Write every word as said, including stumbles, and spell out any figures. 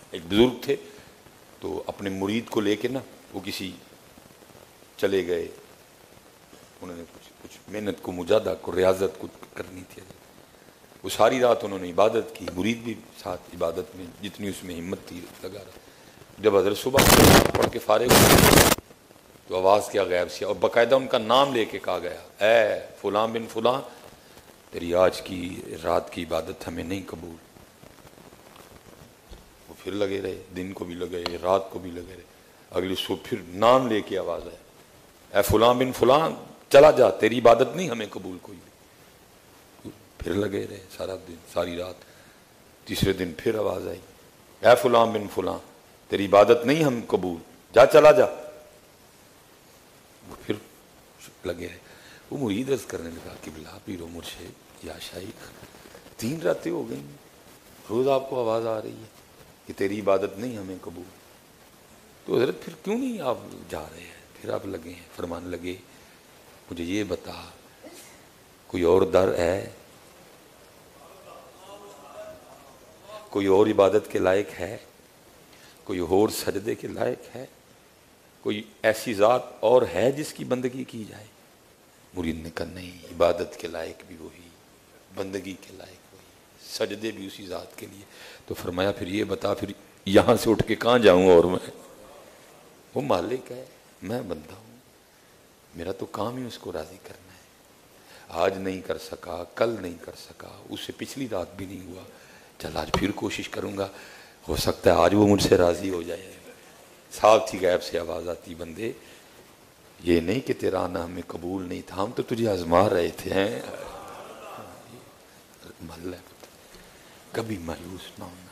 ایک بزرگ تھے تو اپنے مرید کو لے کے نا وہ کسی چلے گئے، انہوں نے کچھ کچھ محنت کو، مجاہدہ کو، ریاضت کچھ کرنی تھی، وہ ساری رات انہوں نے عبادت کی، مرید بھی ساتھ عبادت میں جتنی اس میں ہمت تھی لگا رہا۔ جب حضرت صبح پڑھ کے فارغ ہوئے تو آواز کیا غیب سے، اور باقاعدہ ان کا نام لے کے کہا گیا، اے فلاں بن فلاں، تیری آج کی رات کی عبادت ہمیں نہیں قبول۔ وہ پھر لگے رہے، دن کو بھی لگے، رات کو بھی لگے رہے، اگلی صبح پھر نام لے کے آواز آئے، اے فلاں بن فلاں چلا جا، تیری عبادت نہیں ہمیں قبول کوئی بھی۔ پھر لگے رہے سارا دن ساری رات، تیسرے دن پھر آواز آئی، اے فلاں بن فلاں تیری عبادت نہیں ہم قبول، جا چلا جا۔ وہ پھر لگے رہے۔ وہ مرید عرض کرنے لگا کہ بلا پیرو مرشد یا شیخ، تین راتیں ہو گئی روز آپ کو آواز آ رہی ہے کہ تیری عبادت نہیں ہمیں قبول، تو حضرت پھر کیوں نہیں آپ جا رہے ہیں؟ پھر آپ لگے ہیں فرمانے لگے، مجھے یہ بتا کوئی اور در ہے، کوئی اور عبادت کے لائق ہے، کوئی اور سجدے کے لائق ہے، کوئی ایسی ذات اور ہے جس کی بندگی کی جائے؟ مرید نے کہا نہیں، عبادت کے لائق بھی وہی، بندگی کے لائق وہی، سجدے بھی اسی ذات کے لیے۔ تو فرمایا پھر یہ بتا، پھر یہاں سے اٹھ کے کہاں جاؤں؟ اور میں، وہ مالک ہے، میں بندہ ہوں، میرا تو کام ہی اس کو راضی کرنا ہے۔ آج نہیں کر سکا، کل نہیں کر سکا، اس سے پچھلی رات بھی نہیں ہوا، چل آج پھر کوشش کروں گا، ہو سکتا ہے آج وہ مجھ سے راضی ہو جائے۔ صاحب تھی غیب سے آواز آتی، بندے یہ نہیں کہ تیرا آنا ہمیں قبول نہیں تھا، ہم تو تجھے آزما رہے تھے ہیں۔ محل ہے، کبھی مایوس نہ ہونا۔